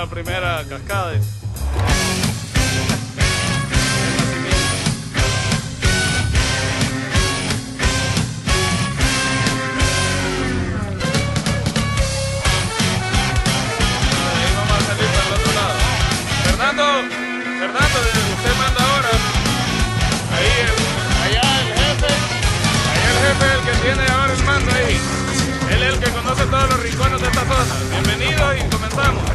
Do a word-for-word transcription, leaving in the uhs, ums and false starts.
la primera cascada. Ahí vamos a salir para el otro lado. Fernando, Fernando, usted manda ahora. Ahí, el, allá el jefe, allá el jefe es el que tiene ahora el mando ahí. Él es el que conoce todos los rincones de esta zona. Bienvenidos y comenzamos.